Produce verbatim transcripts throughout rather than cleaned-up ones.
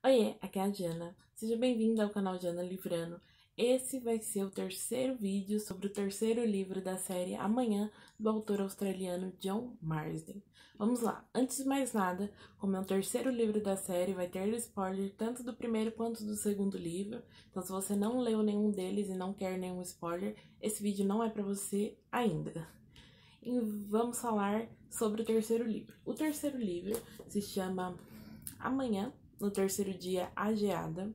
Oiê, aqui é a Diana. Seja bem-vinda ao canal Diana Livrando. Esse vai ser o terceiro vídeo sobre o terceiro livro da série Amanhã, do autor australiano John Marsden. Vamos lá. Antes de mais nada, como é o terceiro livro da série, vai ter spoiler tanto do primeiro quanto do segundo livro. Então, se você não leu nenhum deles e não quer nenhum spoiler, esse vídeo não é para você ainda. E vamos falar sobre o terceiro livro. O terceiro livro se chama Amanhã, no terceiro dia, A Geada,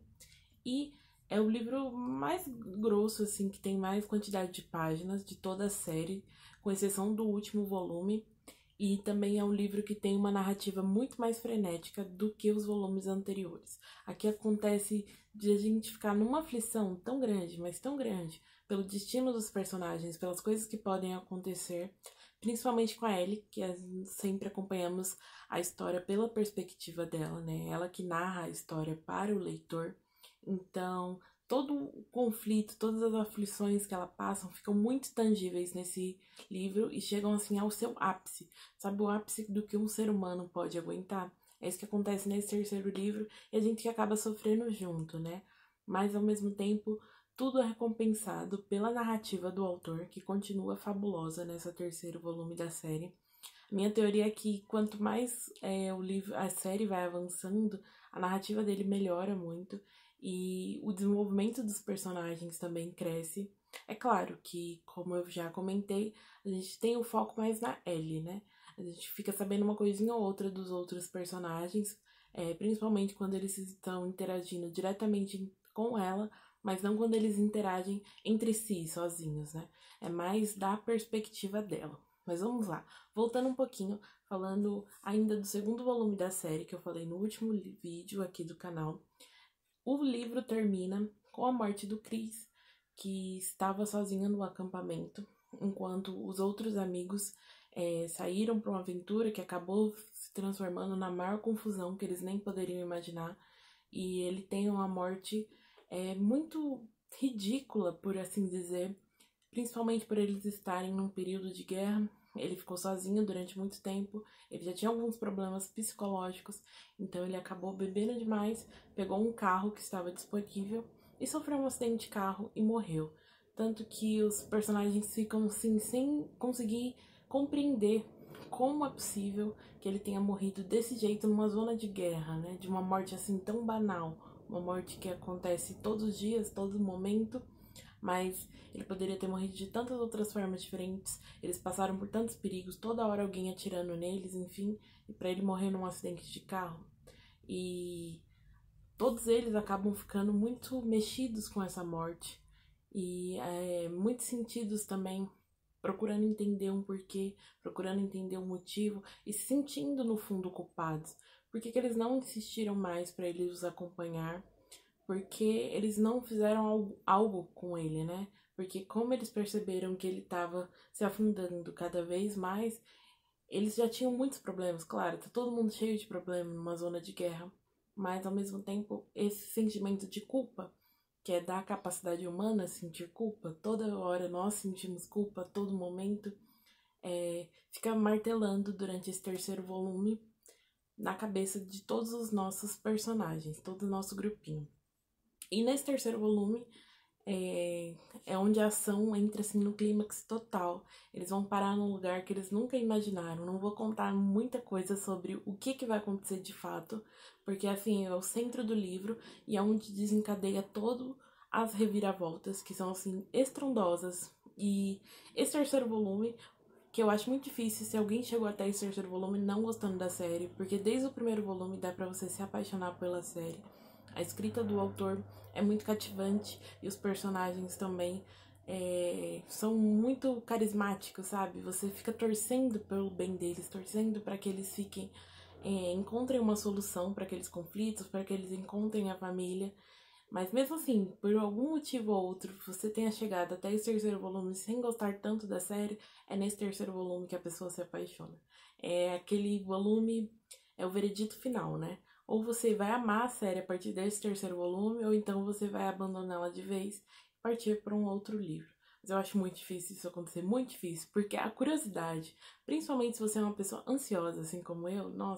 e é o livro mais grosso, assim, que tem mais quantidade de páginas de toda a série, com exceção do último volume, e também é um livro que tem uma narrativa muito mais frenética do que os volumes anteriores. Aqui acontece de a gente ficar numa aflição tão grande, mas tão grande, pelo destino dos personagens, pelas coisas que podem acontecer, principalmente com a Ellie, que sempre acompanhamos a história pela perspectiva dela, né? Ela que narra a história para o leitor. Então, todo o conflito, todas as aflições que ela passa ficam muito tangíveis nesse livro e chegam assim ao seu ápice. Sabe o ápice do que um ser humano pode aguentar? É isso que acontece nesse terceiro livro e a gente que acaba sofrendo junto, né? Mas ao mesmo tempo, tudo é recompensado pela narrativa do autor, que continua fabulosa nesse terceiro volume da série. Minha teoria é que quanto mais é, o livro, a série vai avançando, a narrativa dele melhora muito e o desenvolvimento dos personagens também cresce. É claro que, como eu já comentei, a gente tem o foco mais na Ellie, né? A gente fica sabendo uma coisinha ou outra dos outros personagens, é, principalmente quando eles estão interagindo diretamente com ela, mas não quando eles interagem entre si, sozinhos, né? É mais da perspectiva dela. Mas vamos lá, voltando um pouquinho, falando ainda do segundo volume da série, que eu falei no último vídeo aqui do canal. O livro termina com a morte do Chris, que estava sozinho no acampamento, enquanto os outros amigos é, saíram para uma aventura que acabou se transformando na maior confusão que eles nem poderiam imaginar. E ele tem uma morte é, muito ridícula, por assim dizer, principalmente por eles estarem num período de guerra. Ele ficou sozinho durante muito tempo, ele já tinha alguns problemas psicológicos, então ele acabou bebendo demais, pegou um carro que estava disponível e sofreu um acidente de carro e morreu. Tanto que os personagens ficam assim, sem conseguir compreender como é possível que ele tenha morrido desse jeito numa zona de guerra, né? De uma morte assim tão banal, uma morte que acontece todos os dias, todo momento, mas ele poderia ter morrido de tantas outras formas diferentes. Eles passaram por tantos perigos, toda hora alguém atirando neles, enfim, e para ele morrer num acidente de carro. E todos eles acabam ficando muito mexidos com essa morte e é, muitos sentidos também, procurando entender um porquê, procurando entender o um motivo e se sentindo no fundo culpados. Por que que eles não insistiram mais para ele os acompanhar? Porque eles não fizeram algo, algo com ele, né? Porque como eles perceberam que ele estava se afundando cada vez mais, eles já tinham muitos problemas, claro, tá todo mundo cheio de problemas numa zona de guerra, mas ao mesmo tempo esse sentimento de culpa, que é da capacidade humana sentir culpa, toda hora nós sentimos culpa a todo momento, é, fica martelando durante esse terceiro volume na cabeça de todos os nossos personagens, todo o nosso grupinho. E nesse terceiro volume é, é onde a ação entra assim no clímax total. Eles vão parar num lugar que eles nunca imaginaram. Não vou contar muita coisa sobre o que, que vai acontecer de fato, porque assim é o centro do livro e é onde desencadeia todo as reviravoltas, que são assim estrondosas. E esse terceiro volume, que eu acho muito difícil se alguém chegou até esse terceiro volume não gostando da série, porque desde o primeiro volume dá pra você se apaixonar pela série. A escrita do autor é muito cativante e os personagens também é, são muito carismáticos, sabe? Você fica torcendo pelo bem deles, torcendo para que eles fiquem, é, encontrem uma solução para aqueles conflitos, para que eles encontrem a família. Mas mesmo assim, por algum motivo ou outro, você tenha chegado até esse terceiro volume sem gostar tanto da série, é nesse terceiro volume que a pessoa se apaixona. É aquele volume, é o veredito final, né? Ou você vai amar a série a partir desse terceiro volume, ou então você vai abandoná-la de vez e partir para um outro livro. Mas eu acho muito difícil isso acontecer, muito difícil, porque a curiosidade, principalmente se você é uma pessoa ansiosa, assim como eu, nossa,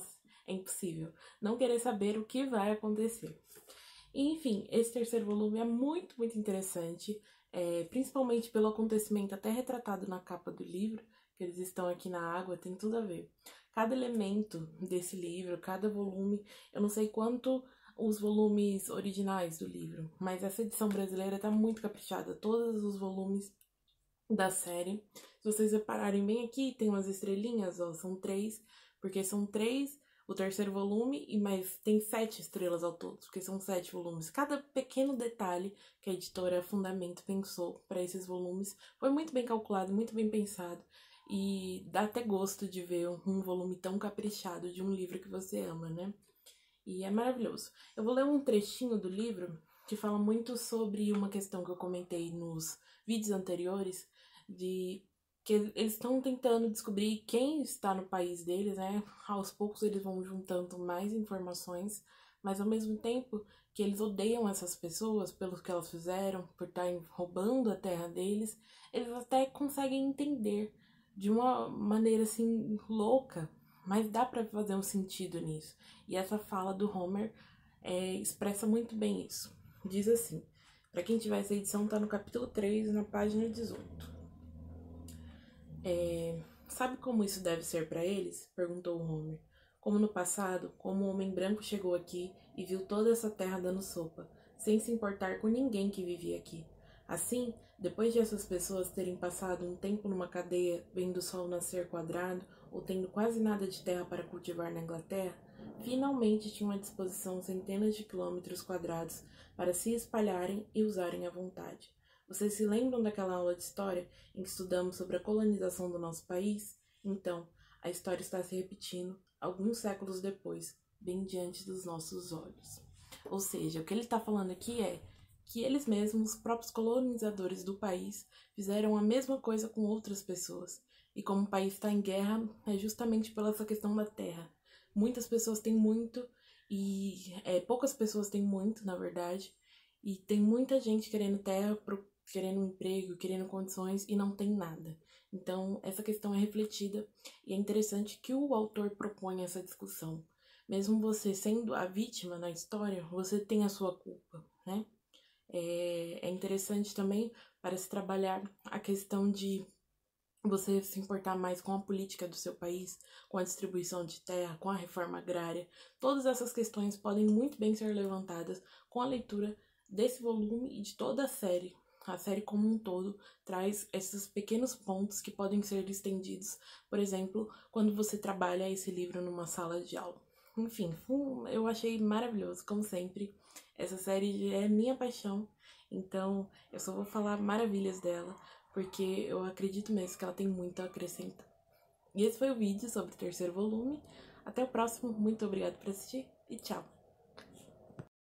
É impossível não querer saber o que vai acontecer. Enfim, esse terceiro volume é muito, muito interessante, é, principalmente pelo acontecimento até retratado na capa do livro, que eles estão aqui na água, tem tudo a ver. Cada elemento desse livro, cada volume, eu não sei quanto os volumes originais do livro, mas essa edição brasileira tá muito caprichada, todos os volumes da série. Se vocês repararem bem aqui, tem umas estrelinhas, ó, são três, porque são três o terceiro volume, e mais tem sete estrelas ao todo, porque são sete volumes. Cada pequeno detalhe que a editora Fundamento pensou para esses volumes foi muito bem calculado, muito bem pensado, e dá até gosto de ver um volume tão caprichado de um livro que você ama, né? E é maravilhoso. Eu vou ler um trechinho do livro que fala muito sobre uma questão que eu comentei nos vídeos anteriores, de que eles estão tentando descobrir quem está no país deles, né? Aos poucos eles vão juntando mais informações, mas ao mesmo tempo que eles odeiam essas pessoas pelo que elas fizeram, por estarem roubando a terra deles, eles até conseguem entender de uma maneira assim louca, mas dá pra fazer um sentido nisso. E essa fala do Homer é, expressa muito bem isso. Diz assim, para quem tiver essa edição, tá no capítulo três, na página dezoito. É, sabe como isso deve ser para eles? Perguntou o Homer. Como no passado, como um homem branco chegou aqui e viu toda essa terra dando sopa, sem se importar com ninguém que vivia aqui. Assim, depois de essas pessoas terem passado um tempo numa cadeia, vendo o sol nascer quadrado, ou tendo quase nada de terra para cultivar na Inglaterra, finalmente tinham à disposição centenas de quilômetros quadrados para se espalharem e usarem à vontade. Vocês se lembram daquela aula de história em que estudamos sobre a colonização do nosso país? Então, a história está se repetindo alguns séculos depois, bem diante dos nossos olhos. Ou seja, o que ele está falando aqui é que eles mesmos, os próprios colonizadores do país, fizeram a mesma coisa com outras pessoas. E como o país está em guerra, é justamente pela essa questão da terra. Muitas pessoas têm muito e é, poucas pessoas têm muito, na verdade. E tem muita gente querendo terra, querendo um emprego, querendo condições e não tem nada. Então, essa questão é refletida e é interessante que o autor propõe essa discussão. Mesmo você sendo a vítima na história, você tem a sua culpa, né? É, é interessante também para se trabalhar a questão de você se importar mais com a política do seu país, com a distribuição de terra, com a reforma agrária. Todas essas questões podem muito bem ser levantadas com a leitura desse volume e de toda a série. A série como um todo traz esses pequenos pontos que podem ser estendidos, por exemplo, quando você trabalha esse livro numa sala de aula. Enfim, eu achei maravilhoso, como sempre. Essa série é minha paixão, então eu só vou falar maravilhas dela, porque eu acredito mesmo que ela tem muito a acrescentar. E esse foi o vídeo sobre o terceiro volume. Até o próximo, muito obrigada por assistir e tchau!